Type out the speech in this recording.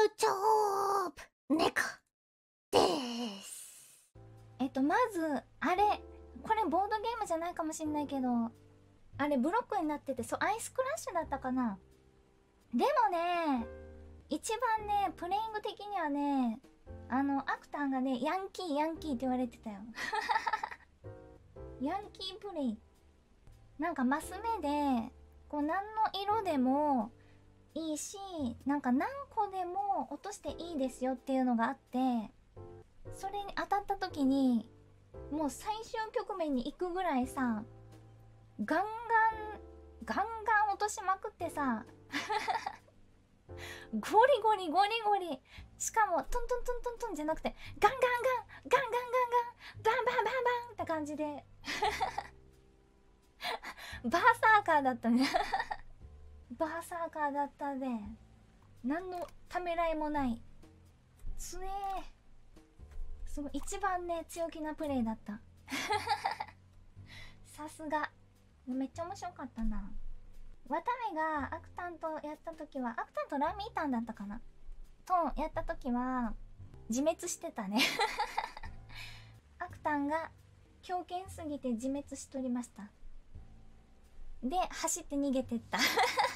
チョープネコです。 まずあれこれボードゲームじゃないかもしんないけど、あれブロックになってて、そうアイスクラッシュだったかな。でもね、一番ねプレイング的にはね、アクターがねヤンキーって言われてたよヤンキープレイ、なんかマス目でこう何の色でもいいし、なんか何個でも落としていいですよっていうのがあって、それに当たった時にもう最終局面に行くぐらいさ、ガンガン落としまくってさゴリゴリしかもトントンじゃなくてガンバンって感じでバーサーカーだったねバーサーカーだったね。何のためらいもない。つえー、すごい一番ね強気なプレイだったさすが、めっちゃ面白かったな。渡部がアクタンとやった時は、アクタンとラミータンだったかなとやった時は自滅してたねアクタンが強肩すぎて自滅しとりました。で走って逃げてった